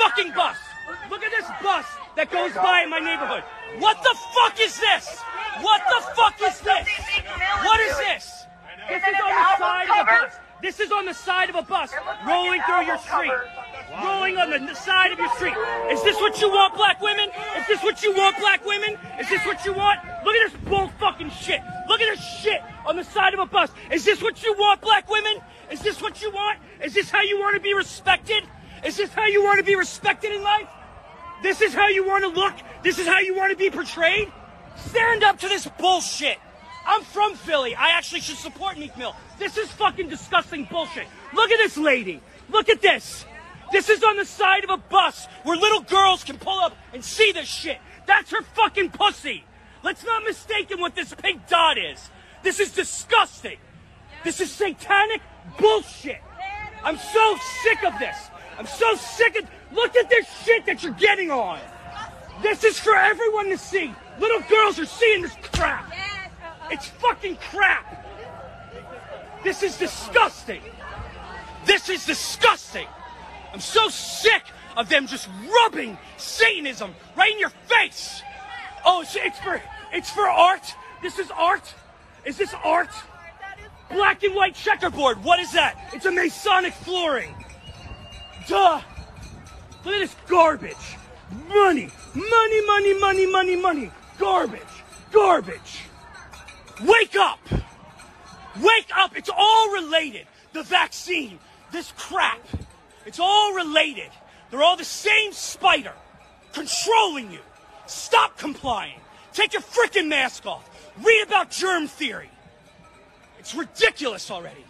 fucking bus. Look at this bus that goes by in my neighborhood. What the fuck is this? What the fuck is this? What is this? This is on the side of a bus. This is on the side of a bus rolling through your street. Rolling on the side of your street. Is this what you want, black women? Is this what you want, black women? Is this what you want? Look at this bull fucking shit. Look at this shit on the side of a bus. Is this what you want, black women? Is this what you want? Is this how you want to be respected? Is this how you want to be respected in life? This is how you want to look? This is how you want to be portrayed? Stand up to this bullshit. I'm from Philly. I actually should support Meek Mill. This is fucking disgusting bullshit. Look at this lady. Look at this. This is on the side of a bus where little girls can pull up and see this shit. That's her fucking pussy. Let's not mistake what this pink dot is. This is disgusting. This is satanic bullshit. I'm so sick of this. I'm so sick of... Look at this shit that you're getting on. This is for everyone to see. Little girls are seeing this crap. It's fucking crap. This is disgusting. This is disgusting. I'm so sick of them just rubbing Satanism right in your face. Oh, it's for art? This is art? Is this art? Black and white checkerboard. What is that? It's a Masonic flooring. Duh. Look at this garbage. Money. Money, money, money, money, money. Garbage. Garbage. Wake up. Wake up. It's all related. The vaccine. This crap. It's all related. They're all the same spider. Controlling you. Stop complying. Take your frickin' mask off. Read about germ theory. It's ridiculous already.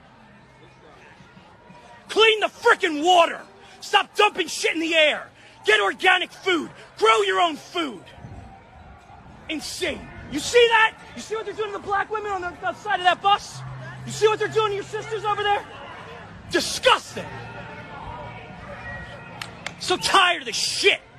Clean the frickin' water. Stop dumping shit in the air. Get organic food. Grow your own food. Insane. You see that? You see what they're doing to the black women on the outside of that bus? You see what they're doing to your sisters over there? Disgusting. So tired of this shit.